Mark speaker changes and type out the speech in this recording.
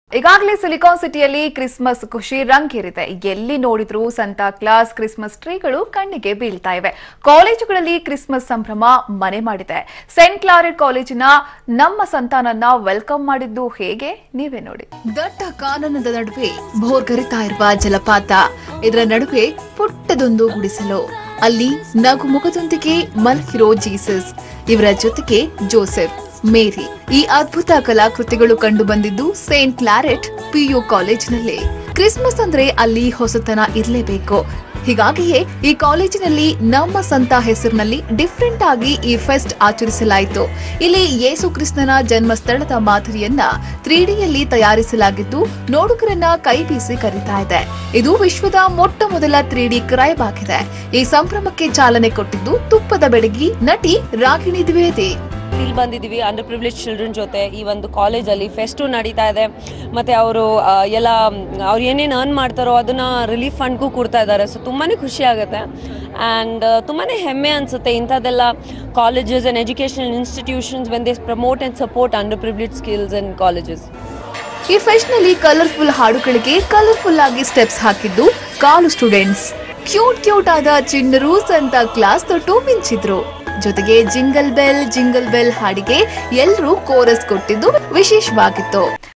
Speaker 1: ಈಗಾಗಲೇ ಸಿಲಿಕಾನ್ ಸಿಟಿಯಲ್ಲಿ ಕ್ರಿಸ್ಮಸ್ ಖುಷಿ ರಂಗೇರಿದೆ. ಎಲ್ಲಿ ನೋಡಿದ್ರೂ ಸಂತಾ ಕ್ಲಾಸ್ ಕ್ರಿಸ್ಮಸ್ ಟ್ರೀಗಳು ಕಣ್ಣಿಗೆ ಬೀಳ್ತಾ ಇವೆ. ಕಾಲೇಜುಗಳಲ್ಲಿ ಕ್ರಿಸ್ಮಸ್ ಸಂಭ್ರಮ ಮನೆ ಮಾಡಿದೆ. ಸೇಂಟ್ ಕ್ಲಾರೆಟ್ ಕಾಲೇಜಿನ ನಮ್ಮ ಸಂತಾನನ್ನ ವೆಲ್ಕಮ್ ಮಾಡಿದ್ದು ಹೇಗೆ ನೀವೇ ನೋಡಿ. ದಟ್ಟ ಕಾನನದ ನಡುವೆ ಭೋರ್ಗರಿತಾ ಇರುವ ಜಲಪಾತ, ಇದರ ನಡುವೆ ಪುಟ್ಟದೊಂದು ಗುಡಿಸಲು, ಅಲ್ಲಿ ನಗು ಮುಖದೊಂದಿಗೆ ಮಲಗಿರೋ ಜೀಸಸ್, ಇವರ ಜೊತೆಗೆ ಜೋಸೆಫ್, ಮೇರಿ. ಈ ಅದ್ಭುತ ಕಲಾಕೃತಿಗಳು ಕಂಡು ಬಂದಿದ್ದು ಸೇಂಟ್ ಕ್ಲಾರೆಟ್ PU ಕಾಲೇಜಿನಲ್ಲಿ. ಕ್ರಿಸ್ಮಸ್ ಅಂದ್ರೆ ಅಲ್ಲಿ ಹೊಸತನ ಇರಲೇಬೇಕು. ಹೀಗಾಗಿಯೇ ಈ ಕಾಲೇಜಿನಲ್ಲಿ ನಮ್ಮ ಸಂತ ಹೆಸರಿನಲ್ಲಿ ಡಿಫರೆಂಟ್ ಆಗಿ ಈ ಫೆಸ್ಟ್ ಆಚರಿಸಲಾಯಿತು. ಇಲ್ಲಿ ಯೇಸು ಕ್ರಿಸ್ತನ ಜನ್ಮಸ್ಥಳದ ಮಾದರಿಯನ್ನ 3Dಯಲ್ಲಿ ತಯಾರಿಸಲಾಗಿದ್ದು ನೋಡುಗರನ್ನ ಕೈ ಬೀಸಿ ಕರೀತಾ ಇದೆ. ಇದು ವಿಶ್ವದ ಮೊಟ್ಟ ಮೊದಲ 3D ಕ್ರೈವ್ ಆಗಿದೆ. ಈ ಸಂಭ್ರಮಕ್ಕೆ ಚಾಲನೆ ಕೊಟ್ಟಿದ್ದು ತುಪ್ಪದ ಬೆಡಗಿ ನಟಿ ರಾಗಿಣಿ ದ್ವಿವೇದಿ.
Speaker 2: ಇಲ್ಲಿ ಬಂದಿದ್ದೀವಿ ಅಂಡರ್ ಪ್ರಿವಿಲೇಜ್ ಚಿಲ್ಡ್ರನ್ ಜೊತೆ. ಈ ಒಂದು ಕಾಲೇಜಲ್ಲಿ ಫೆಸ್ಟು ನಡೀತಾ ಇದೆ. ಮತ್ತು ಅವರು ಎಲ್ಲ ಅವ್ರು ಏನೇನು ಅರ್ನ್ ಮಾಡ್ತಾರೋ ಅದನ್ನು ರಿಲೀಫ್ ಫಂಡ್ಗೂ ಕೊಡ್ತಾ ಇದ್ದಾರೆ. ಸೊ ತುಂಬಾ ಖುಷಿ ಆಗುತ್ತೆ ಆ್ಯಂಡ್ ತುಂಬಾ ಹೆಮ್ಮೆ ಅನಿಸುತ್ತೆ ಇಂಥದ್ದೆಲ್ಲ colleges and educational institutions when they promote and support under privilege skills and colleges.
Speaker 1: ಈ ಫೆಸ್ಟ್ ನಲ್ಲಿ ಕಲರ್ಫುಲ್ ಹಾಡುಗಳಿಗೆ ಕಲರ್ಫುಲ್ ಆಗಿ ಸ್ಟೆಪ್ಸ್ ಹಾಕಿದ್ದು ಕಾಲು ಸ್ಟೂಡೆಂಟ್ಸ್. ಕ್ಯೂಟ್ ಆದ ಚಿಣ್ಣರು ಸಂತಾ ಕ್ಲಾಸ್ ತೊಟ್ಟು ಮಿಂಚಿದ್ರು. ಜೊತೆಗೆ ಜಿಂಗಲ್ ಬೆಲ್ ಹಾಡಿಗೆ ಎಲ್ಲರೂ ಕೋರಸ್ ಕೊಟ್ಟಿದ್ದು ವಿಶೇಷವಾಗಿತ್ತು.